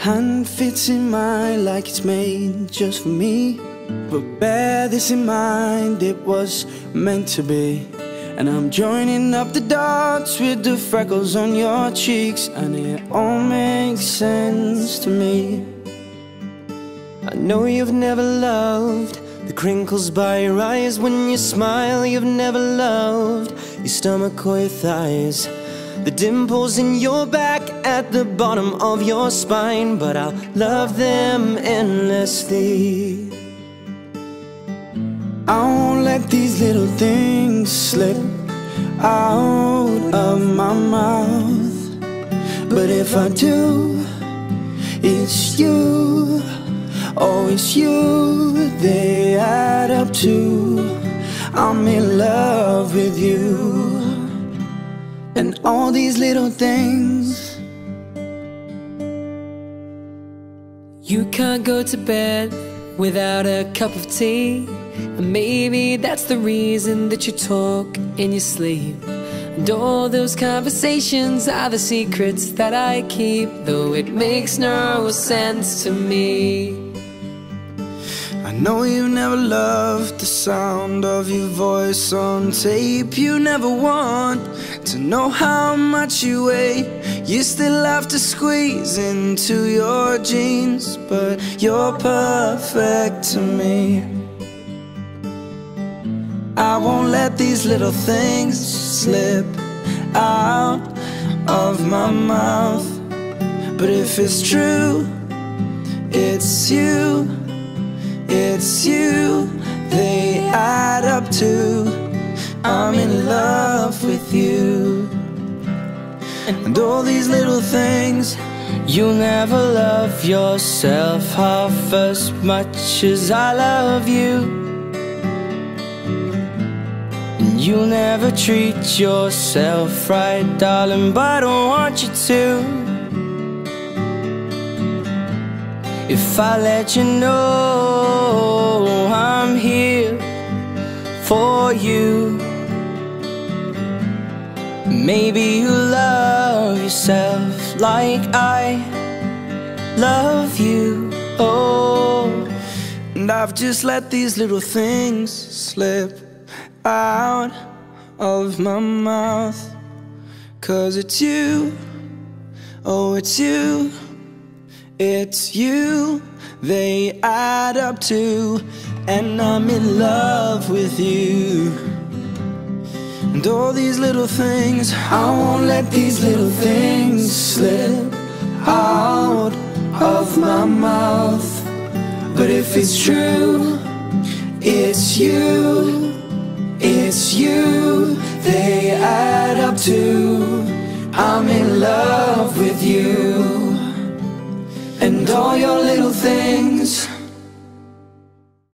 hand fits in mine like it's made just for me. But bear this in mind, it was meant to be. And I'm joining up the dots with the freckles on your cheeks, and it all makes sense to me. I know you've never loved the crinkles by your eyes when you smile. You've never loved your stomach or your thighs, the dimples in your back at the bottom of your spine. But I'll love them endlessly. I won't let these little things slip out of my mouth. But if I do, it's you, oh it's you, they add up to I'm in love with you. And all these little things. You can't go to bed without a cup of tea, and maybe that's the reason that you talk in your sleep. And all those conversations are the secrets that I keep, though it makes no sense to me. I know you never loved the sound of your voice on tape. You never want to know how much you weigh. You still have to squeeze into your jeans, but you're perfect to me. I won't let these little things slip out of my mouth. But if it's true, it's you, it's you, they add up to I'm in love with you. And all these little things. You'll never love yourself half as much as I love you. And you'll never treat yourself right, darling, but I don't want you to. If I let you know I'm here for you, maybe you love yourself like I love you. Oh, and I've just let these little things slip out of my mouth. 'Cause it's you, oh it's you, it's you, they add up to, and I'm in love with you. And all these little things, I won't let these little things slip out of my mouth. But if it's true, it's you, it's you, they add up to I'm in love with you. And all your little things.